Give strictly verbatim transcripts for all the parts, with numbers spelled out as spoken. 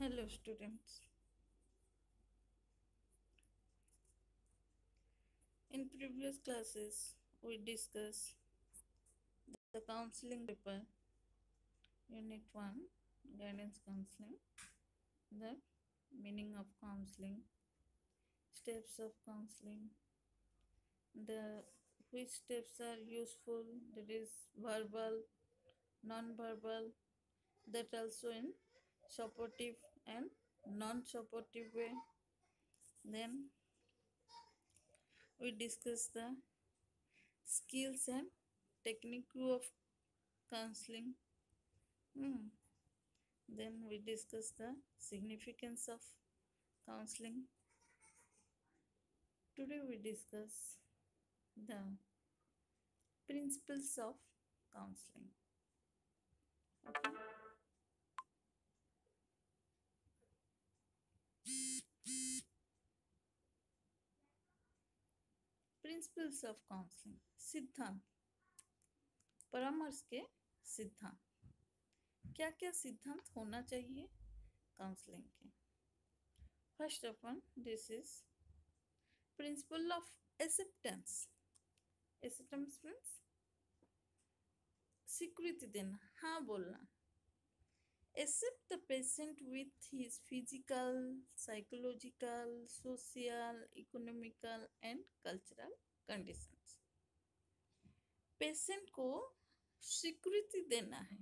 Hello, students. In previous classes, we discussed the counseling paper, Unit one, Guidance Counseling, the meaning of counseling, steps of counseling, the which steps are useful, that is verbal, non-verbal, that also in supportive and non-supportive way. Then we discuss the skills and technique of counseling. Hmm. Then we discuss the significance of counseling. Today we discuss the principles of counseling. Okay. Principles of counselling, सिद्धांत, परामर्श के सिद्धांत। क्या क्या सिद्धांत होना चाहिए counselling के? First of all, this is principle of acceptance. Acceptance means स्वीकृति देना, हाँ बोलना। Accept the patient with his physical, psychological, social, economical and cultural conditions. Patient को स्वीकृति देना है।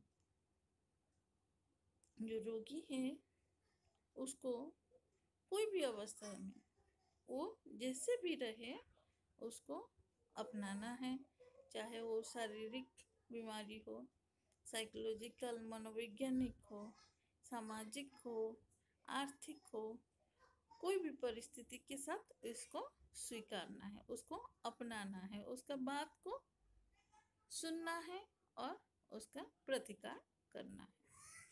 जो रोगी है उसको कोई भी अवस्था में वो जैसे भी रहे उसको अपनाना है, चाहे वो शारीरिक बीमारी हो, साइकोलॉजिकल मनोवैज्ञानिक हो, सामाजिक हो, आर्थिक हो, कोई भी परिस्थिति के साथ इसको स्वीकारना है, उसको अपनाना है, उसका बात को सुनना है और उसका प्रतिकार करना है।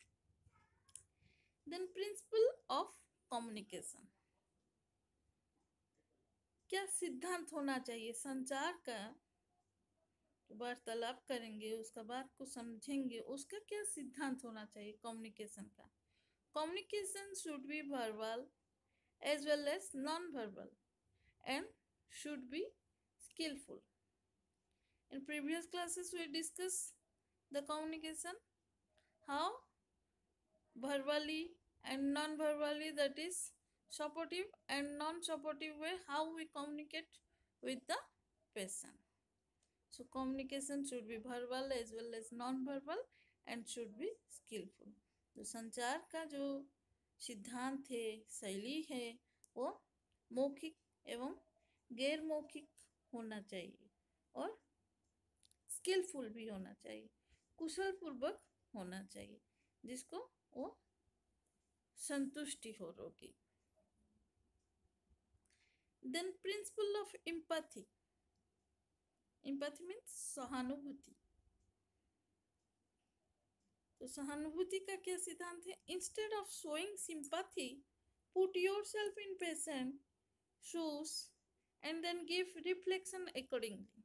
देन प्रिंसिपल ऑफ कम्युनिकेशन, क्या सिद्धांत होना चाहिए संचार का? वार्तालाप करेंगे, उसका बात को समझेंगे, उसका क्या सिद्धांत होना चाहिए कम्युनिकेशन का? Communication should be verbal as well as non-verbal and should be skillful. In previous classes we discussed the communication, how verbally and non-verbally, that is supportive and non-supportive way, how we communicate with the patient. So communication should be verbal as well as non-verbal and should be skillful. तो संचार का जो सिद्धांत है, शैली है, वो मौखिक एवं गैर मौखिक होना चाहिए और स्किलफुल भी होना चाहिए, कुशल पूर्वक होना चाहिए, जिसको वो संतुष्टि हो रोगी। Then principle of empathy. Empathy means सहानुभूति। तो सहानुभूति का क्या सिद्धांत है? Instead of showing sympathy, put yourself in patient shoes and then give reflection accordingly.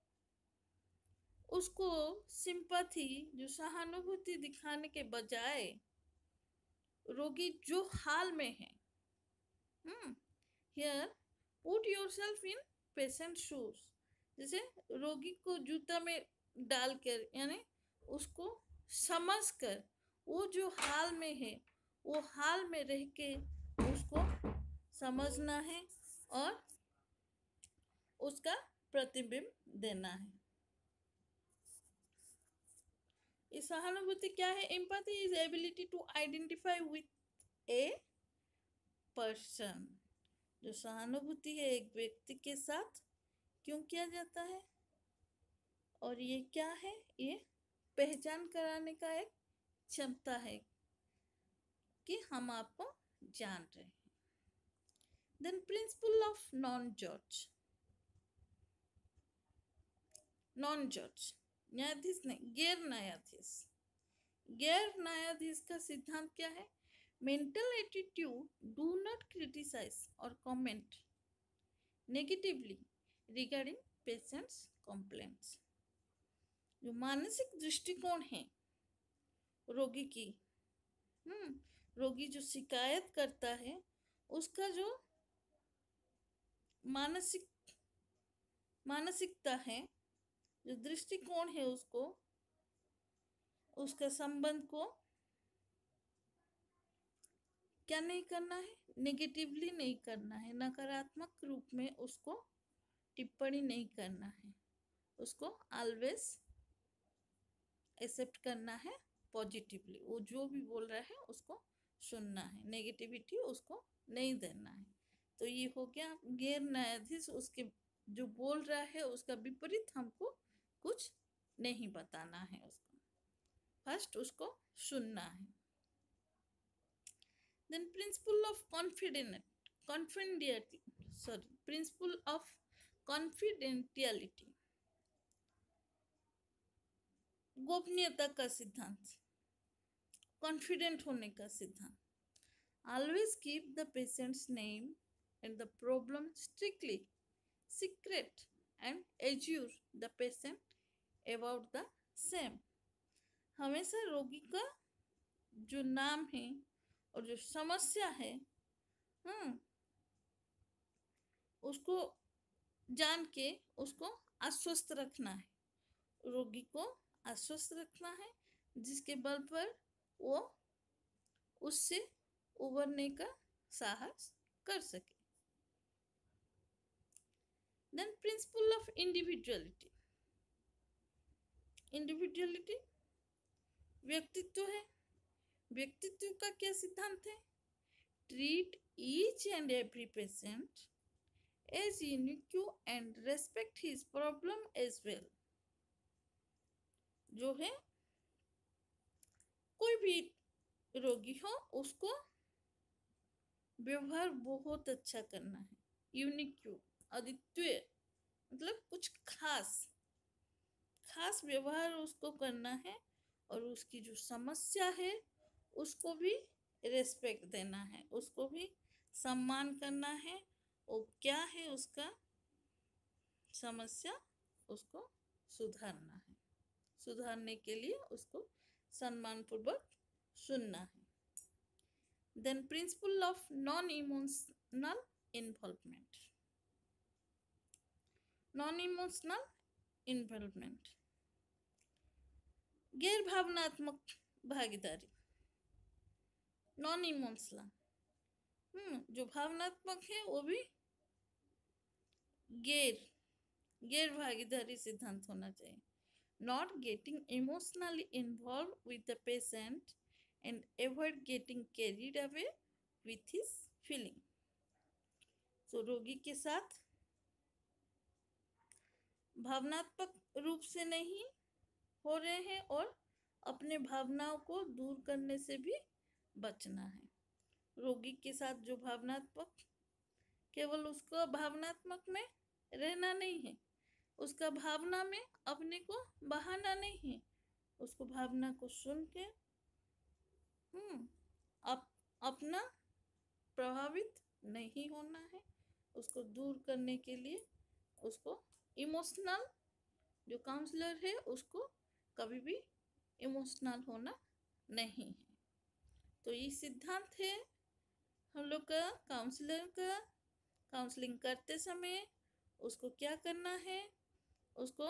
उसको सिंपैथी, जो सहानुभूति दिखाने के बजाय रोगी जो हाल में है, hmm here put yourself in patient shoes, जैसे रोगी को जूता में डालकर, यानी उसको समझकर वो जो हाल में है वो हाल में रह के उसको समझना है और उसका प्रतिबिंब देना है। ये सहानुभूति क्या है? Empathy is ability to identify with a person. जो सहानुभूति है एक व्यक्ति के साथ क्यों किया जाता है, और ये क्या है? ये पहचान कराने का एक क्षमता है कि हम आपको जान रहे हैं। देन प्रिंसिपल ऑफ नॉन जज। नॉन जज न्यायाधीश नहीं, गैर न्यायाधीश। गैर न्यायाधीश का सिद्धांत क्या है? Mental attitude do not criticise और comment negatively regarding patients complaints. जो मानसिक दृष्टिकोण है रोगी की, हम्म रोगी जो शिकायत करता है उसका जो मानसिक मानसिकता है, जो दृष्टिकोण है, उसको उसका संबंध को क्या नहीं करना है, नेगेटिवली नहीं करना है, नकारात्मक रूप में उसको टिप्पणी नहीं करना है, उसको ऑलवेज एक्सेप्ट करना है पॉजिटिवली। वो जो भी बोल रहा है उसको सुनना है, नेगेटिविटी उसको नहीं देना है। तो ये हो गया गैर न्यायाधीश, उसके जो बोल रहा है उसका विपरीत हमको कुछ नहीं बताना है, उसको फर्स्ट उसको सुनना है। Then principle of confident confidentiality sorry principle of confidentiality, गोपनीयता का सिद्धांत, कॉन्फिडेंट होने का सिद्धांत। Always keep the patients name and the problem strictly secret and assure the patient about the same. हमेशा रोगी का जो नाम है और जो समस्या है, हाँ, उसको जान के उसको आश्वस्त रखना है, रोगी को आश्वस्त रखना है, जिसके बल पर वो उससे उबरने का साहस कर सके। Then principle of individuality, individuality व्यक्तित्व है। व्यक्तित्व का क्या सिद्धांत है? Treat each and every patient as unique and respect his problem as well. जो है कोई भी रोगी हो उसको व्यवहार बहुत अच्छा करना है, यूनिक, अद्वितीय, मतलब कुछ खास खास व्यवहार उसको करना है, और उसकी जो समस्या है उसको भी रेस्पेक्ट देना है, उसको भी सम्मान करना है। वो क्या है उसका समस्या, उसको सुधारना है, सुधारने के लिए उसको सम्मानपूर्वक सुनना है। Then principle of non emotional involvement, non emotional involvement, गैर भावनात्मक भागीदारी, नॉन इमोशनल, हम्म जो भावनात्मक है वो भी गैर गैर भागीदारी सिद्धांत होना चाहिए। Not getting emotionally involved with the patient and avoid getting carried away with his feeling. So रोगी के साथ भावनात्मक रूप से नहीं हो रहे हैं और अपने भावनाओं को दूर करने से भी बचना है। रोगी के साथ जो भावनात्मक, केवल उसको भावनात्मक में रहना नहीं है, उसका भावना में अपने को बहाना नहीं है, उसको भावना को सुन के हम्म अप, अपना प्रभावित नहीं होना है, उसको दूर करने के लिए उसको इमोशनल, जो काउंसलर है उसको कभी भी इमोशनल होना नहीं है। तो ये सिद्धांत है हम लोग का काउंसलर का। काउंसलिंग करते समय उसको क्या करना है, उसको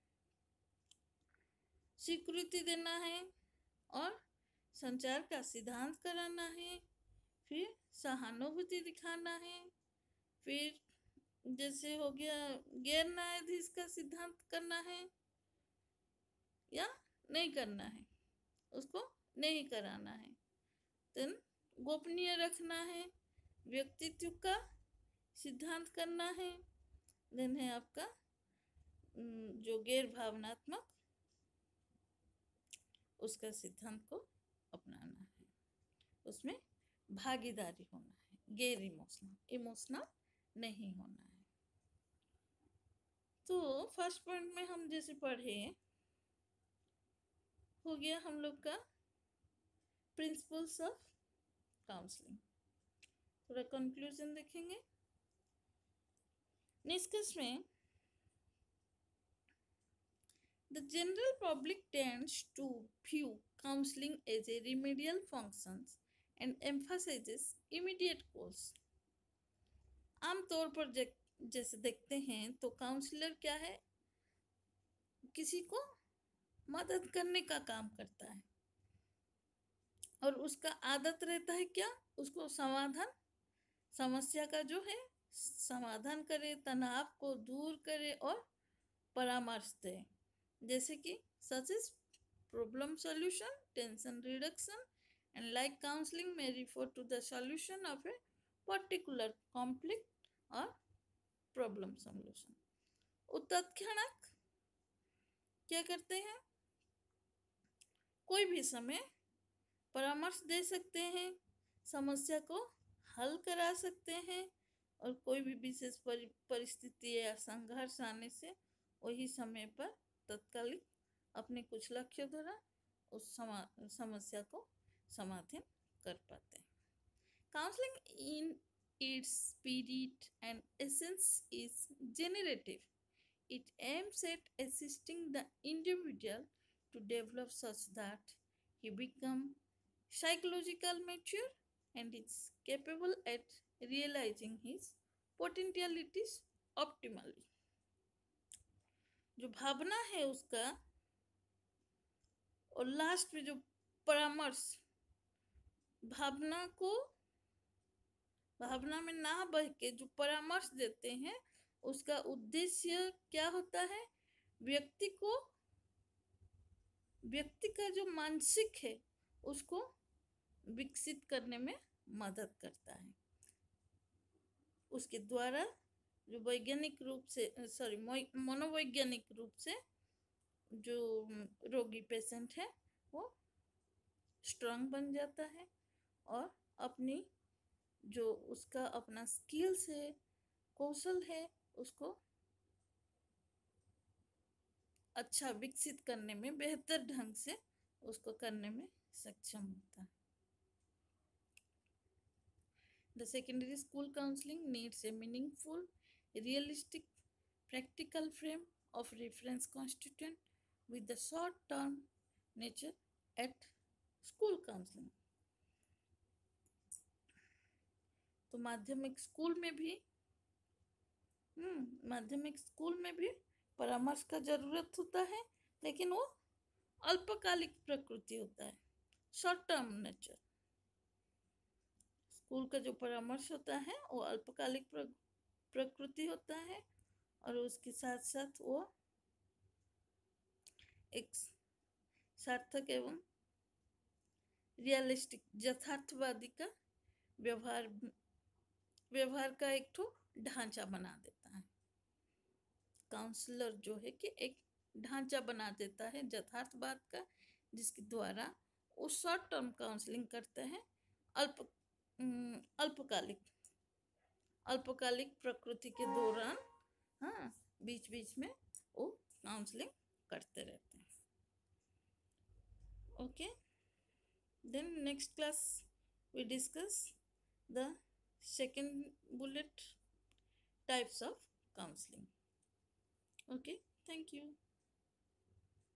स्वीकृति देना है और संचार का सिद्धांत कराना है, फिर सहानुभूति दिखाना है, फिर जैसे हो गया गैर न्यायाधीश का सिद्धांत करना है या नहीं करना है, उसको नहीं कराना है। देन गोपनीय रखना है, व्यक्तित्व का सिद्धांत करना है। देन है आपका जो गैर भावनात्मक, उसका सिद्धांत को अपनाना है, उसमें भागीदारी होना है, गैर इमोशनल, इमोशनल नहीं होना है। तो फर्स्ट पॉइंट में हम जैसे पढ़े हो गया हम लोग का प्रिंसिपल्स ऑफ काउंसलिंग। थोड़ा कंक्लूजन देखेंगे। निष्कर्ष में the general public tends to view counseling as a remedial function and emphasizes immediate goals. आमतौर पर जैसे देखते हैं तो काउंसलर क्या है, किसी को मदद करने का काम करता है और उसका आदत रहता है क्या, उसको समाधान, समस्या का जो है समाधान करे, तनाव को दूर करे और परामर्श दे, जैसे कि such is problem solution, tension reduction and like counselling may refer to the solution of a particular conflict or problem solution. तत्क्षणिक क्या करते हैं, कोई भी समय परामर्श दे सकते हैं, समस्या को हल करा सकते हैं और कोई भी विशेष परिस्थिति या संघर्ष आने से वही समय पर तत्कालिक अपने कुछ लक्ष्य द्वारा उस समस्या को समाधान कर पाते हैं. Counselling in its spirit and essence is generative. It aims at assisting the individual to develop such that he become psychologically mature and is capable at realizing his potentialities optimally. जो भावना है उसका और लास्ट में जो परामर्श, भावना को भावना में ना बह के जो परामर्श देते हैं उसका उद्देश्य क्या होता है, व्यक्ति को, व्यक्ति का जो मानसिक है उसको विकसित करने में मदद करता है. उसके द्वारा जो वैज्ञानिक रूप से सॉरी मनोवैज्ञानिक रूप से जो रोगी पेशेंट है वो स्ट्रांग बन जाता है और अपनी जो उसका अपना स्किल्स है, कौशल है, उसको अच्छा विकसित करने में, बेहतर ढंग से उसको करने में सक्षम होता है. The secondary school counseling needs a meaningful, realistic, practical frame of reference constituent with the short-term nature at school counseling. तो माध्यमिक स्कूल में भी हम्म माध्यमिक स्कूल में भी परामर्श का जरूरत होता है, लेकिन वो अल्पकालिक प्रकृति होता है, शॉर्ट टर्म नेचर. स्कूल का जो परामर्श होता है वो अल्पकालिक प्रकृति होता है और उसके साथ साथ वो एक सार्थक एवं रियलिस्टिक, यथार्थवादी का व्यवहार व्यवहार का एक ठो ढांचा बना देता है. काउंसलर जो है कि एक ढांचा बना देता है यथार्थवाद का, जिसके द्वारा वो शॉर्ट टर्म काउंसलिंग करते हैं, अल्प अल्पकालिक अल्पकालिक प्रकृति के दौरान, हाँ, बीच बीच में वो काउंसलिंग करते रहते हैं. Okay, then next class we discuss the second bullet, types of counseling. Okay, thank you.